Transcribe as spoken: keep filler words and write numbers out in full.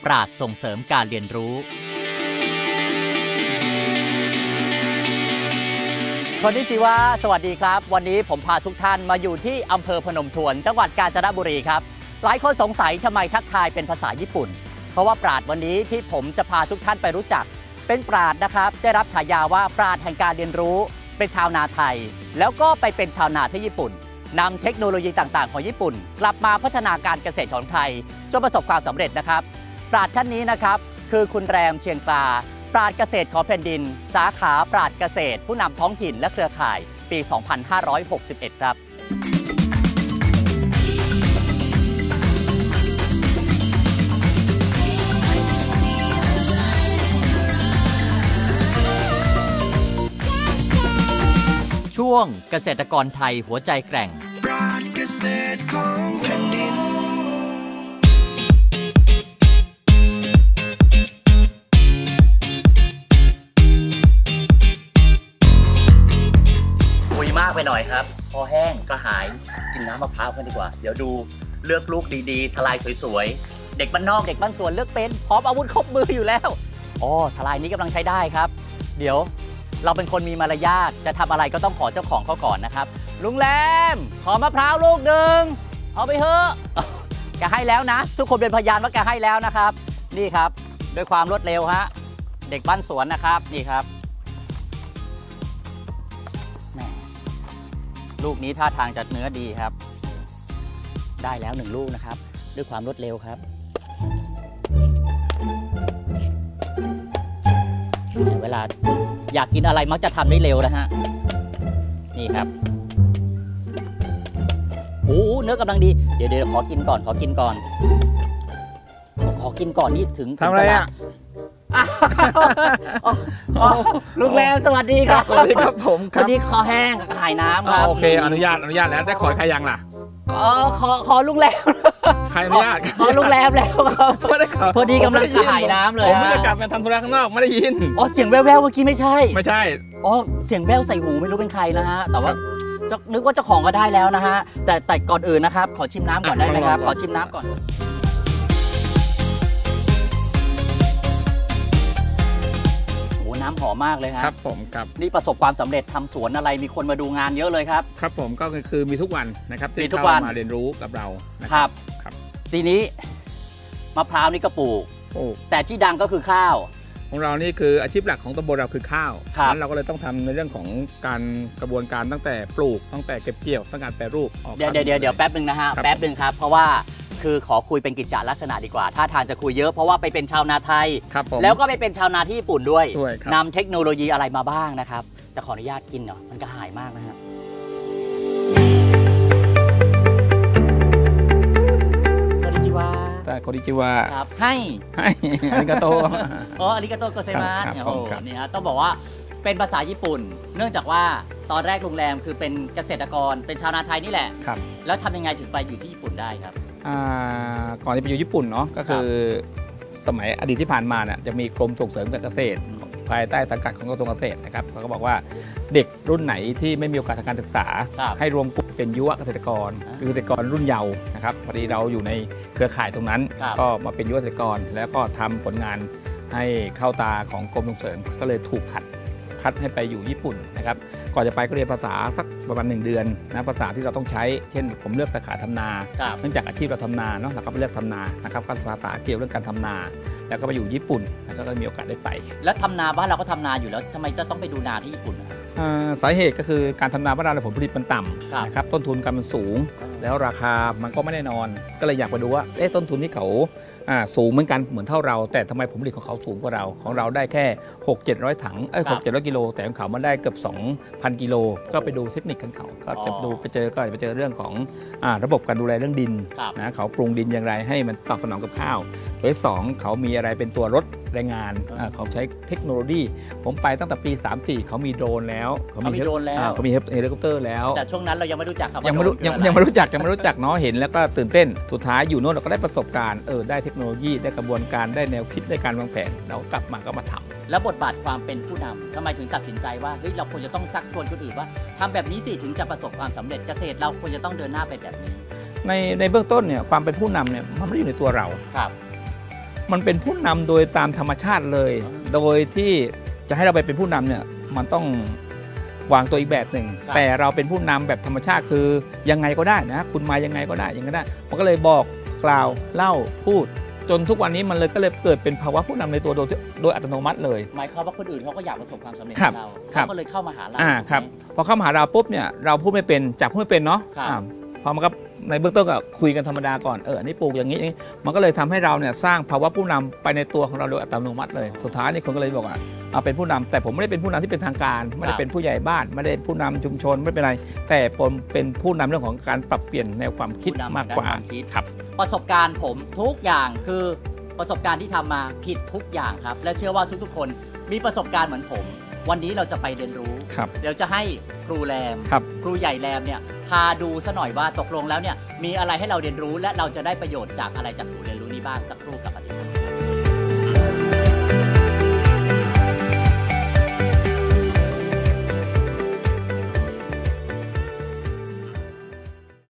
ปราชญ์ส่งเสริมการเรียนรู้คนนิจิวะสวัสดีครับวันนี้ผมพาทุกท่านมาอยู่ที่อำเภอพนมทวนจังหวัดกาญจนบุรีครับหลายคนสงสัยทำไมทักทายเป็นภาษาญี่ปุ่นเพราะว่าปราชญ์วันนี้ที่ผมจะพาทุกท่านไปรู้จักเป็นปราชญ์นะครับได้รับฉายาว่าปราชญ์แห่งการเรียนรู้เป็นชาวนาไทยแล้วก็ไปเป็นชาวนาที่ญี่ปุ่นนำเทคโนโลยีต่างๆของญี่ปุ่นกลับมาพัฒนาการเกษตรของไทยจนประสบความสำเร็จนะครับปราชญ์ท่านนี้นะครับคือคุณแรมเชียงกลาปราชญ์เกษตรของแผ่นดินสาขาปราชญ์เกษตรผู้นำท้องถิ่นและเครือข่ายปี สองพันห้าร้อยหกสิบเอ็ด ครับช่วงเกษตรกรไทยหัวใจแกร่งปราชญ์เกษตรของแผ่นดินคุยมากไปหน่อยครับคอแห้งกระหายกินน้ำมะพร้าวกันดีกว่าเดี๋ยวดูเลือกลูกดีๆทลายสวยๆเด็กบ้านนอกเด็กบ้านสวนเลือกเป็นพร้อมอาวุธครบมืออยู่แล้วอ๋อทลายนี้กำลังใช้ได้ครับเดี๋ยวเราเป็นคนมีมารยาทจะทำอะไรก็ต้องขอเจ้าของเขาก่อนนะครับลุงแรมขอมะพร้าวลูกหนึ่งเอาไปเถอะแกให้แล้วนะทุกคนเป็นพยานว่าแกให้แล้วนะครับนี่ครับด้วยความรวดเร็วฮะเด็กบ้านสวนนะครับนี่ครับแม่ลูกนี้ท่าทางจะเนื้อดีครับได้แล้วหนึ่งลูกนะครับด้วยความรวดเร็วครับเวลาอยากกินอะไรมักจะทำได้เร็วนะฮะนี่ครับโอ้เนื้อกำลังดีเดี๋ยวเดี๋ยวขอกินก่อนขอกินก่อนขอขอกินก่อนนี่ถึงทำอะไรอ่ะลุงแรมสวัสดีครับสวัสดีครับผมวันนี้คอแห้งกระหายน้ำครับโอเคอนุญาตอนุญาตแล้วได้ขอใครยังล่ะขอขอขอลุงแรมใครอนุญาตขอลุงแรมแล้วครับไม่ได้ขอพอดีกำลังกระหายน้ำเลยผมไม่ได้กลับมาทำธุระข้างนอกไม่ได้ยินอ๋อเสียงแว่วๆเมื่อกี้ไม่ใช่ไม่ใช่อ๋อเสียงแว่วใส่หูไม่รู้เป็นใครนะฮะแต่ว่านึกว่าเจ้าของก็ได้แล้วนะฮะแต่แต่ก่อนอื่นนะครับขอชิมน้ำก่อนได้ไหมครับขอชิมน้ำก่อนน้ำหอมมากเลยครับครับผมครับนี่ประสบความสำเร็จทำสวนอะไรมีคนมาดูงานเยอะเลยครับครับผมก็คือมีทุกวันนะครับมีทุกวันมาเรียนรู้กับเราครับครับทีนี้มะพร้าวนี่ก็ปลูกแต่ที่ดังก็คือข้าวของเรานี่คืออาชีพหลักของตำบลเราคือข้าวนั้นเราก็เลยต้องทำในเรื่องของการกระบวนการตั้งแต่ปลูกตั้งแต่เก็บเกี่ยวตั้งการแปรรูปเดี๋ยวเดี๋ยวเดี๋ยวแป๊บนึงนะฮะแป๊บนึงครับเพราะว่าคือขอคุยเป็นกิจจลักษณะดีกว่าถ้าทางจะคุยเยอะเพราะว่าไปเป็นชาวนาไทยแล้วก็ไปเป็นชาวนาที่ญี่ปุ่นด้วยนำเทคโนโลยีอะไรมาบ้างนะครับแต่ขออนุญาตกินเนาะมันก็หายมากนะฮะโคดิจิวะแต่โคดิจิวะครับให้ให้อาริกาโตอ๋ออาริกาโตโกเซมัสโอ้โหนี่ฮะต้องบอกว่าเป็นภาษาญี่ปุ่นเนื่องจากว่าตอนแรกโรงแรมคือเป็นเกษตรกรเป็นชาวนาไทยนี่แหละแล้วทำยังไงถึงไปอยู่ที่ญี่ปุ่นได้ครับก่อนที่ไปอยู่ญี่ปุ่นเนาะก็คือสมัยอดีตที่ผ่านมาเนี่ยจะมีกรมส่งเสริมการเกษตรภายใต้สังกัดของกระทรวงเกษตรนะครับเขาก็บอกว่าเด็กรุ่นไหนที่ไม่มีโอกาสทางการศึกษาให้รวมกลุ่มเป็นยุวเกษตรกรคือเกษตรกรรุ่นเยาว์นะครับพอดีเราอยู่ในเครือข่ายตรงนั้นก็มาเป็นยุวเกษตรกรแล้วก็ทำผลงานให้เข้าตาของกรมส่งเสริมก็เลยถูกคัดคัดให้ไปอยู่ญี่ปุ่นนะครับก่อนจะไปก็เรียนภาษาสักประมาณหนึ่งเดือนนะภาษาที่เราต้องใช้เช่นผมเลือกสาขาทำนาเนื่องจากอาชีพเราทำนาเนาะเราก็ไปเลือกทำนานะครับก็ภาษาเกี่ยวเรื่องการทำนาแล้วก็ไปอยู่ญี่ปุ่นแล้วก็มีโอกาสได้ไปแล้วทำนาบ้านเราก็ทำนาอยู่แล้วทำไมจะต้องไปดูนาที่ญี่ปุ่นสาเหตุก็คือการทำนาบ้านเราผลผลิตมันต่ำนะครับต้นทุนการมันสูงแล้วราคามันก็ไม่แน่นอนก็เลยอยากไปดูว่าเอ๊ะต้นทุนที่เขาสูงเหมือนกันเหมือนเท่าเราแต่ทำไมผลผลิตของเขาสูงกว่าเราของเราได้แค่หก เจ็ดร้อยถังเอ้ยหก เจ็ดร้อยกิโลแต่ของเขามันได้เกือบ สองพัน กิโลก็ไปดูเทคนิคกันเขาก็จะดูไปเจอก็ไปเจอเรื่องของระบบการดูแลเรื่องดินนะเขาปรุงดินอย่างไรให้มันตอบสนองกับข้าวตัวที่สองเขามีอะไรเป็นตัวลดแรงงานเขาใช้เทคโนโลยีผมไปตั้งแต่ปีสามสี่เขามีโดรนแล้วเขามีโดรนแล้วเขามีเฮลิคอปเตอร์แล้วแต่ช่วงนั้นเรายังไม่รู้จักครับยังไม่รู้ยังไม่รู้จักยังไม่รู้จักเนาะเห็นแล้วก็ตื่นเต้นสุดท้ายอยู่โน่นเราก็ได้ประสบการณ์เออได้เทคโนโลยีได้กระบวนการได้แนวคิดได้การวางแผนเรากลับมาก็มาทำแล้วบทบาทความเป็นผู้นำทำไมถึงตัดสินใจว่าเฮ้ยเราควรจะต้องซักชวนคนอื่นว่าทำแบบนี้สิถึงจะประสบความสำเร็จเกษตรเราควรจะต้องเดินหน้าไปแบบนี้ในในเบื้องต้นเนี่ยความเป็นผู้นำเนี่ยมันไม่ได้อยู่ในตัวเราครับมันเป็นผู้นำโดยตามธรรมชาติเลย โดยที่จะให้เราไปเป็นผู้นำเนี่ยมันต้องวางตัวอีกแบบหนึ่งแต่เราเป็นผู้นำแบบธรรมชาติคือยังไงก็ได้นะคุณมายังไงก็ได้ยังไงก็ได้มันก็เลยบอกกล่าวเล่าพูดจนทุกวันนี้มันเลยก็เลยเกิดเป็นภาวะผู้นำในตัวโดยโดยอัตโนมัติเลยหมายความว่าคนอื่นเขาก็อยากประสบความสำเร็จกับเราครับเขาก็เลยเข้ามาหาเราอ่าครับพอเข้ามาหาเราปุ๊บเนี่ยเราพูดไม่เป็นจากพูดไม่เป็นเนาะครับอ่าพอมันก็ในเบื้องต้นก็คุยกันธรรมดาก่อนเอออันนี้ปลูกอย่างนี้อย่างนี้มันก็เลยทำให้เราเนี่ยสร้างภาวะผู้นำไปในตัวของเราโดยอัตโนมัติเลยสุดท้ายนี่คนก็เลยบอกว่าเอาเป็นผู้นำแต่ผมไม่ได้เป็นผู้นำที่เป็นทางการไม่ได้เป็นผู้ใหญ่บ้านไม่ได้ผู้นำชุมชนไม่เป็นไรแต่ผมเป็นผู้นำเรื่องของการปรับเปลี่ยนแนวความคิดผู้นำมากกว่าด้นควคิดครับประสบการณ์ผมทุกอย่างคือประสบการณ์ที่ทำมาผิดทุกอย่างครับและเชื่อว่าทุกๆคนมีประสบการณ์เหมือนผม วันนี้เราจะไปเรียนรู้ครับเดี๋ยวจะให้ครูแรมครับครูใหญ่แรมเนี่ยพาดูซะหน่อยว่าตกลงแล้วเนี่ยมีอะไรให้เราเรียนรู้และเราจะได้ประโยชน์จากอะไรจากศูนย์เรียนรู้นี้บ้างสักครู่กับอดีต